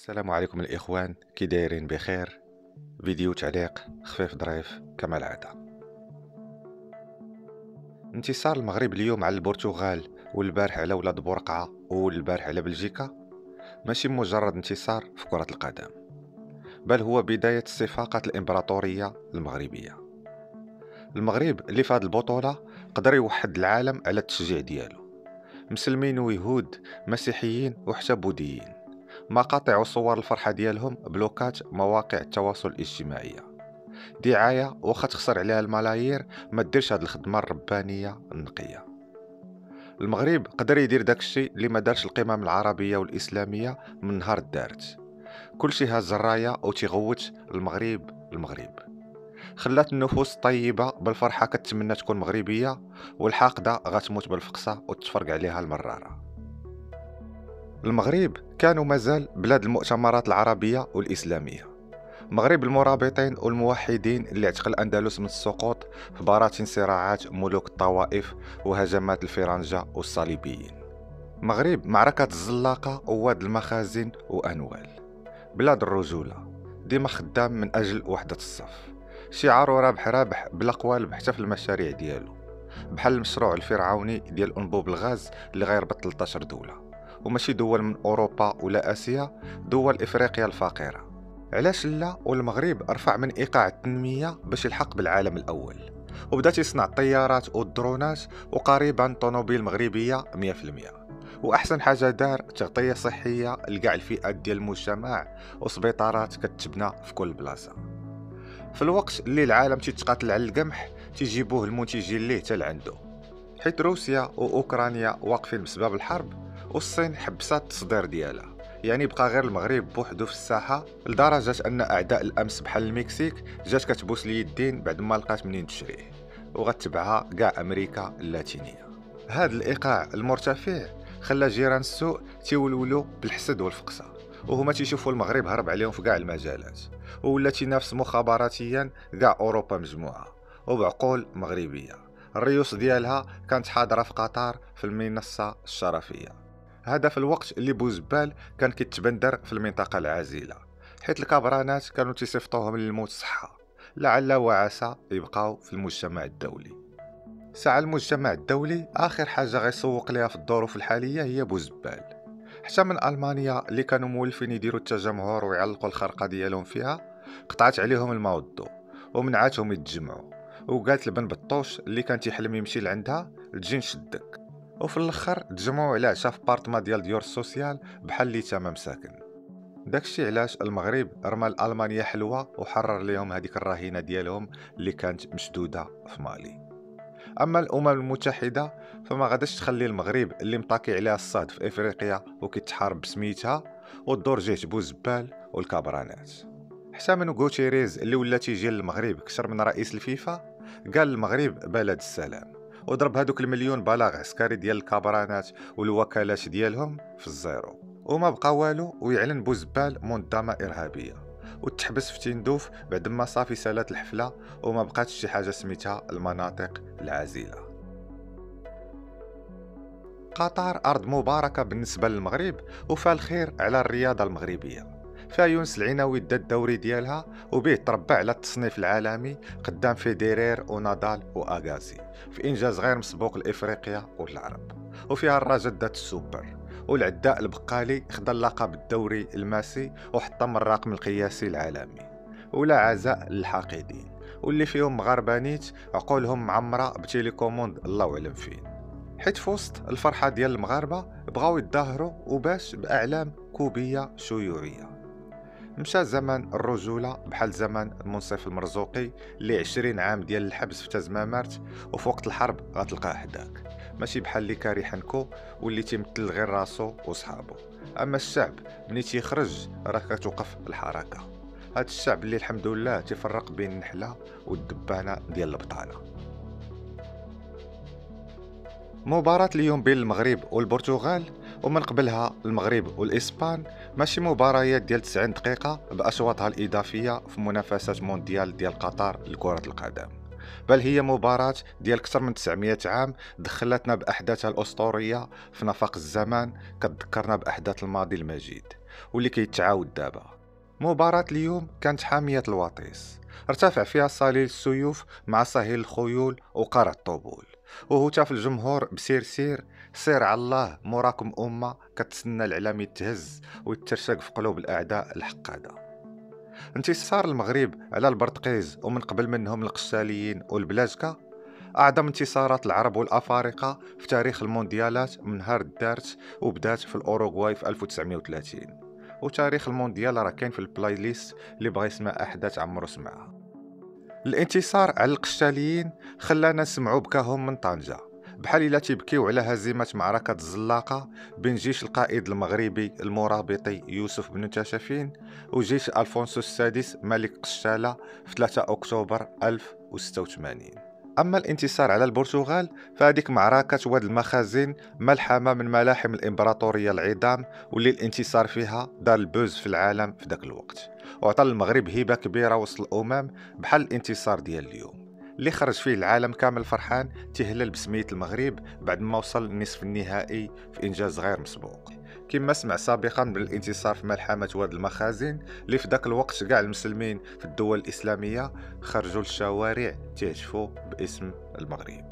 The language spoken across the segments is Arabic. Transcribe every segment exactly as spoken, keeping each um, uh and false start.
السلام عليكم الإخوان، كي دايرين؟ بخير. فيديو تعليق خفيف ظريف كما العادة. انتصار المغرب اليوم على البرتغال، والبارح على ولاد بورقعة، والبارح على بلجيكا، ماشي مجرد انتصار في كرة القدم، بل هو بداية صفاقة الإمبراطورية المغربية. المغرب اللي في هذه البطولة قدر يوحد العالم على التشجيع ديالو، مسلمين ويهود، مسيحيين وحتى بوذيين، مقاطع وصور الفرحة ديالهم، بلوكات مواقع التواصل الاجتماعية، دعاية واخا تخسر عليها الملايير ما ديرش هاد الخدمة الربانية النقية. المغرب قدر يدير داكشي اللي ما دارش القمم العربية والإسلامية من نهار دارت، كلشي هاز الراية او تيغوت المغرب المغرب، خلات النفوس طيبة بالفرحة كتمنى تكون مغربية، والحاقدة غتموت بالفقصة وتفرق عليها المرارة. المغرب كانوا مازال بلاد المؤتمرات العربية والإسلامية، مغرب المرابطين والموحدين اللي اعتقل الأندلس من السقوط في براثن صراعات ملوك الطوائف وهجمات الفرنجة والصليبيين، مغرب معركة الزلاقة وواد المخازن وأنوال، بلاد الرجولة، ديما خدام من أجل وحدة الصف، شعاره رابح رابح بلا قوالب حتى في المشاريع ديالو، بحال المشروع الفرعوني ديال أنبوب الغاز اللي غيربط ثلاثة عشر دولة، وماشي دول من أوروبا ولا آسيا، دول إفريقيا الفقيرة. علاش لا؟ والمغرب رفع من إيقاع التنمية باش يلحق بالعالم الأول، وبدا تيصنع الطيارات والدرونات، وقريبا طوموبيل مغربية مية في المية، وأحسن حاجة دار تغطية صحية لكاع الفئات ديال المجتمع، وسبيطارات كتبنى في كل بلاصة. في الوقت اللي العالم تيتقاتل على القمح تيجيبوه المنتجين ليه حتى لعندو، حيت روسيا وأوكرانيا واقفين بسبب الحرب، والصين حبسات التصدير ديالها، يعني بقى غير المغرب بوحدو في الساحة، لدرجة أن أعداء الأمس بحال المكسيك جات كتبوس اليدين بعد ما لقات منين تشريه، وغتبعها كاع أمريكا اللاتينية. هاد الإيقاع المرتفع خلى جيران السوء تيولولو بالحسد والفقصة، وهما تيشوفوا المغرب هرب عليهم في كاع المجالات، وولا تينافس مخابراتيا كاع أوروبا مجموعة وبعقول مغربية. الريوس ديالها كانت حاضرة في قطر في المنصة الشرفية، هذا في الوقت اللي بوزبال كان كيتبندر في المنطقة العازلة، حيث الكابرانات كانوا تيصيفطوهم للموت صحة، لعل وعسى يبقاو في المجتمع الدولي. ساعة المجتمع الدولي آخر حاجة غيسوق ليها في الظروف الحالية هي بوزبال، حتى من ألمانيا اللي كانوا مولفين يديروا التجمهر ويعلقوا الخرقة ديالهم فيها قطعت عليهم الماء والضوء ومنعاتهم يتجمعوا، وقالت لبن بطوش اللي كان تيحلم يمشي لعندها تجي نشدك، وفي الاخر تجمعوا على عشاء في بارتما ديال ديور السوسيال بحال اللي تمام ساكن. داكشي علاش المغرب رمى لألمانيا حلوة وحرر ليهم هذيك الرهينة ديالهم اللي كانت مشدودة في مالي. اما الامم المتحدة فما غاداش تخلي المغرب اللي مطاكي عليها الصهد في افريقيا وكيتحارب بسميتها والدور جيت بوزبال والكابرانات. حتى من غوتيريز اللي ولا تيجي للمغرب كثر من رئيس الفيفا قال المغرب بلد السلام، وضرب هذوك المليون بلاغ عسكري ديال الكابرانات والوكالات ديالهم في الزيرو، وما بقى والو، ويعلن بوزبال منظمة إرهابية وتحبس في تندوف بعد ما صافي سالات الحفلة وما بقاتش شي حاجة سميتها المناطق العازلة. قطر أرض مباركة بالنسبة للمغرب وفيها الخير على الرياضة المغربية، فيها يونس العناوي دا الدوري ديالها وبيه تربع على التصنيف العالمي قدام فيديرير ونادال وأغاسي في إنجاز غير مسبوق لإفريقيا والعرب، وفيها الرجل دات السوبر، والعداء البقالي خدا اللقب الدوري الماسي وحطم الرقم القياسي العالمي، ولا عزاء للحاقدين واللي فيهم مغاربانيت عقولهم معمرة بتيليكوموند الله أعلم فين، حيت في وسط الفرحة ديال المغاربة بغاو يتظاهروا وباش بأعلام كوبية شيوعية. مشى زمن الرجولة بحال زمن المنصف المرزوقي اللي عشرين عام ديال الحبس في تزمامرت، وفي وقت الحرب غتلقاه حداك، ماشي بحال اللي كاري حنكو واللي تيمثل غير راسو وصحابو. اما الشعب ملي تيخرج راه كتوقف الحركة، هاد الشعب اللي الحمد لله تيفرق بين النحلة والدبانة ديال البطالة. مباراة اليوم بين المغرب والبرتغال ومن قبلها المغرب والإسبان ماشي مباريات ديال تسعين دقيقة بأشواطها الإضافية في منافسات مونديال ديال قطر لكرة القدم، بل هي مباراة ديال أكثر من تسعمية عام دخلتنا بأحداثها الأسطورية في نفق الزمان، كتذكرنا بأحداث الماضي المجيد، واللي كيتعاود دابا. مباراة اليوم كانت حامية الوطيس، ارتفع فيها صليل السيوف مع صهيل الخيول وقرع الطبول، وهتاف الجمهور بسير سير سير على الله، موراكم أمة كتسنى العلام يتهز ويترشق في قلوب الأعداء الحقادة. انتصار المغرب على البرتقيز ومن قبل منهم القشاليين والبلاشكا أعظم انتصارات العرب والأفارقة في تاريخ المونديالات من نهار دارت وبدات في الأوروغواي في ألف وتسعمائة وثلاثين، وتاريخ المونديال راه كاين في البلاي ليست اللي بغى يسمع أحداث عمرو سمعها. الانتصار على القشاليين خلانا نسمعوا بكاهم من طنجة، بحال إلا تيبكيو على هزيمة معركة الزلاقة بين جيش القائد المغربي المرابطي يوسف بن تاشفين وجيش ألفونسو السادس ملك قشالة في ثلاثة أكتوبر ألف وستة وثمانين. أما الانتصار على البرتغال فهذيك معركة واد المخازن، ملحمة من ملاحم الإمبراطورية العظام، واللي الانتصار فيها دار البوز في العالم في ذاك الوقت، وعطى المغرب هبة كبيرة وسط الأمم بحال الانتصار ديال اليوم اللي خرج فيه العالم كامل فرحان تهلل بسمية المغرب بعد ما وصل النصف النهائي في إنجاز غير مسبوق. كما سمع سابقا بالانتصار في ملحمة واد المخازن اللي في ذاك الوقت كاع المسلمين في الدول الإسلامية خرجوا للشوارع تهتفوا باسم المغرب.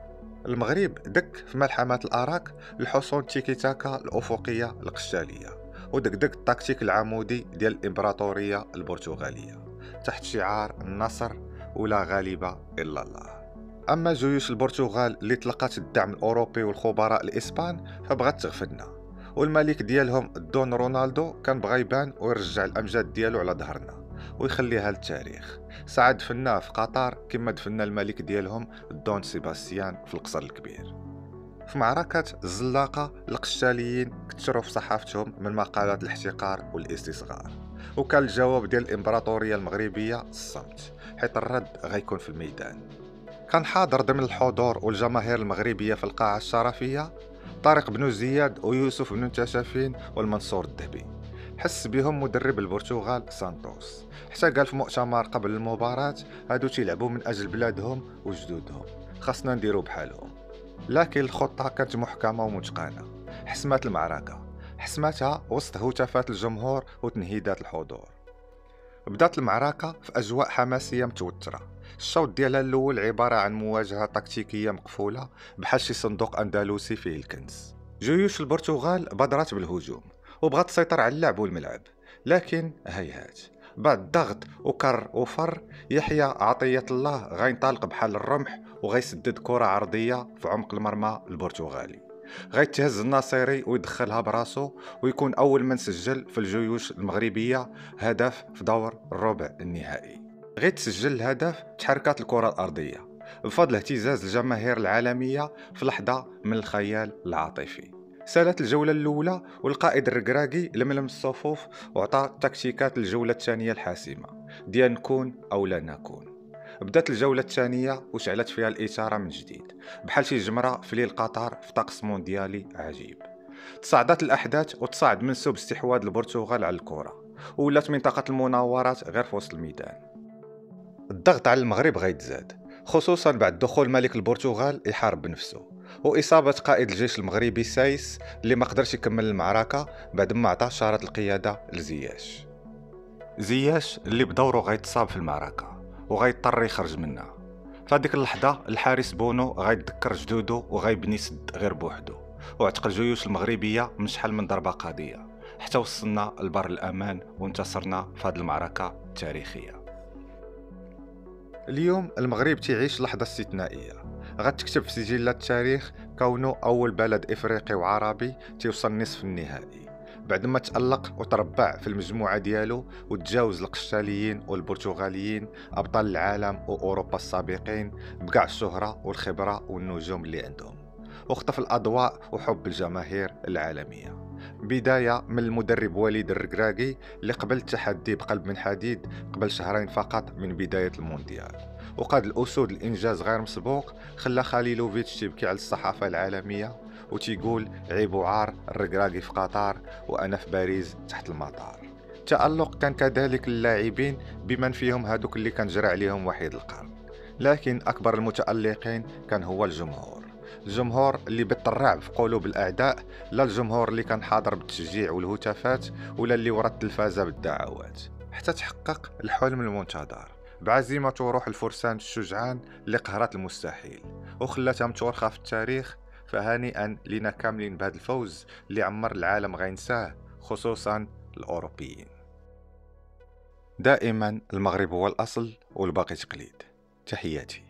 المغرب دك في ملحمة الأراك الحصون تيكي تاكا الأفقية القشالية، ودك دك التكتيك العمودي ديال الإمبراطورية البرتغالية تحت شعار النصر ولا غالب إلا الله. أما جيوش البرتغال اللي تلقات الدعم الأوروبي والخبراء الإسبان فبغات تغفلنا، والملك ديالهم دون رونالدو كان بغا يبان ويرجع الأمجاد ديالو على ظهرنا ويخليها للتاريخ. ساعد دفناه في قطر كما دفنا الملك ديالهم دون سيباستيان في القصر الكبير. في معركة الزلاقة القشاليين كتشروا في صحافتهم من مقالات الاحتقار والاستصغار، وكان الجواب ديال الإمبراطورية المغربية الصمت، حيث الرد غيكون في الميدان. كان حاضر ضمن الحضور والجماهير المغربية في القاعة الشرفية طارق بن زياد ويوسف بن تاشفين والمنصور الذهبي. حس بهم مدرب البرتغال سانتوس، حتى قال في مؤتمر قبل المباراة هادو تيلعبوا من أجل بلادهم وجدودهم، خاصنا نديروا بحالهم. لكن الخطة كانت محكمة ومتقنة، حسمات المعركة، حسمتها وسط هتافات الجمهور وتنهيدات الحضور. بدات المعركة في أجواء حماسية متوترة. الشوط ديالها الأول عبارة عن مواجهة تكتيكية مقفولة بحال شي صندوق أندلسي فيه الكنز. جيوش البرتغال بدرت بالهجوم وبغات تسيطر على اللعب والملعب، لكن هيهات بعد ضغط وكر وفر يحيى عطية الله غينطلق بحال الرمح وغيسدد كرة عرضية في عمق المرمى البرتغالي، غيتهز الناصيري ويدخلها براسو ويكون أول من سجل في الجيوش المغربية هدف في دور الربع النهائي. غيتسجل الهدف تحركات الكرة الأرضية بفضل اهتزاز الجماهير العالمية في لحظة من الخيال العاطفي. سالت الجولة الأولى والقائد الركراكي لملم الصفوف وعطى تكتيكات الجولة الثانية الحاسمة ديال نكون أو لا نكون. بدات الجولة الثانية وشعلت فيها الإثارة من جديد بحال شي جمرة في ليل قطر في طقس مونديالي عجيب. تصاعدت الأحداث وتصاعد منسوب استحواذ البرتغال على الكرة، وولات منطقة المناورات غير في وسط الميدان. الضغط على المغرب غيتزاد خصوصا بعد دخول ملك البرتغال يحارب بنفسه وإصابة قائد الجيش المغربي سايس اللي ما قدرش يكمل المعركة بعد ما عطى شارة القيادة لزياش. زياش اللي بدوره غيتصاب في المعركة وغيضطر يخرج منها. فهاديك اللحظة الحارس بونو غيتذكر جدودو وغيبني سد غير بوحدو واعتقل الجيوش المغربية من شحال من ضربة قاضية حتى وصلنا لبر الأمان وانتصرنا في هذه المعركة التاريخية. اليوم المغرب تعيش لحظة استثنائية غتكتب في سجلات التاريخ كونه أول بلد إفريقي وعربي توصل نصف النهائي بعد ما تألق وتربع في المجموعة ديالو وتجاوز القشاليين والبرتغاليين أبطال العالم وأوروبا السابقين بقاع الشهرة والخبرة والنجوم اللي عندهم، واختفى الأضواء وحب الجماهير العالمية. بداية من المدرب وليد الركراكي اللي قبل التحدي بقلب من حديد قبل شهرين فقط من بداية المونديال، وقاد الأسود الإنجاز غير مسبوق خلى خليلوفيتش تبكي على الصحافة العالمية وتيقول عيب وعار الركراكي في قطر وأنا في باريس تحت المطار. التألق كان كذلك اللاعبين بمن فيهم هادوك اللي كان جرى عليهم وحيد القرن، لكن أكبر المتألقين كان هو الجمهور الجمهور اللي بث الرعب في قلوب الاعداء، لا الجمهور اللي كان حاضر بالتشجيع والهتافات، ولا اللي ورا التلفازه بالدعوات، حتى تحقق الحلم المنتظر بعزيمة وروح الفرسان الشجعان اللي قهرت المستحيل وخلاتها متورخة في التاريخ. فهانئا لينا كاملين بهذا الفوز اللي عمر العالم غينساه، خصوصا الأوروبيين. دائما المغرب هو الأصل والباقي تقليد. تحياتي.